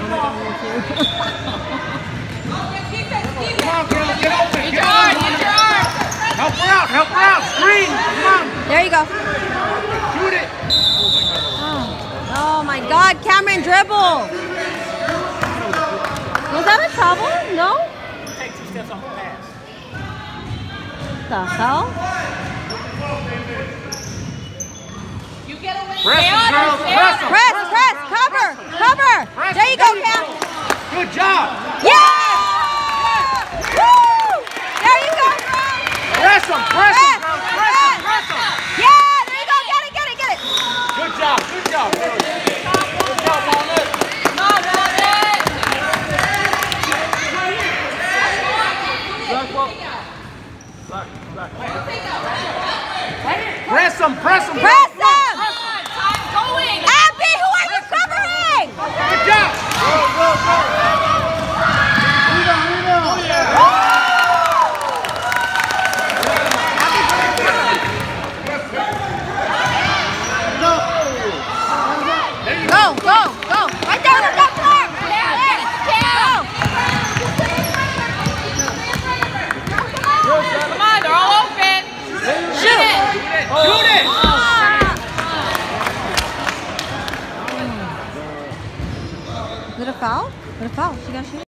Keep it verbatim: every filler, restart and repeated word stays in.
on, girls, get open. Get on. Help her out, help her out. Screen, come on. There you go. Shoot it. Oh, oh my God, Cameron dribble. Was that a trouble? No? Take two steps off the pass. The hell? You get away. Press them, girls, press them. Press, press, cover, cover. Press There you them. go, Cam. Good job. Yeah! Woo! There you go, girl. Press them, press them, girls. Press them, press them. Yeah, there you go. Get it, get it, get it. Good job, good job. Good job, Walnut. Come on, Walnut. Press them, press them. Press them. Time going. Abby, who are you covering? Good job. Go, go, go. Go, go, go. Right there on the top floor. There, there. Go. Come on, they're all open. Shoot it. Shoot it. Is it a foul? Is it a foul? She got to shoot.